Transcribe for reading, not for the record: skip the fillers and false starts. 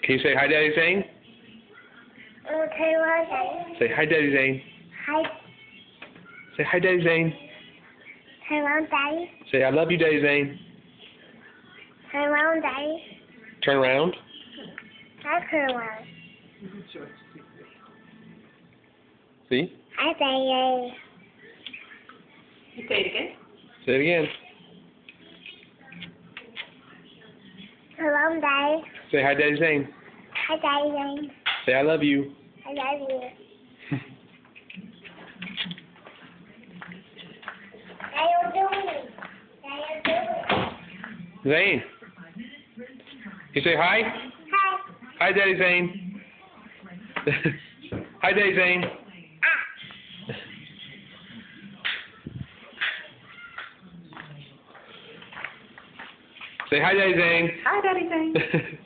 Can you say hi, Daddy Zane? Okay, well, Say hi, Daddy Zane. hi, Say hi, Daddy Zane. hello, Daddy. Say I love you, Daddy Zane. Hello, Daddy. Turn around. Hi, hello. See? Hi, Daddy. You say it again. Say it again. Hello, Daddy. Say hi, Daddy Zane. Hi, Daddy. Say I love you. I love you. How you doing? How you doing? Zane. You say hi? Hi. Hi, Daddy Zane. Hi, Daddy Zane. Say hi, Daddy Zane. Hi, Daddy Zane.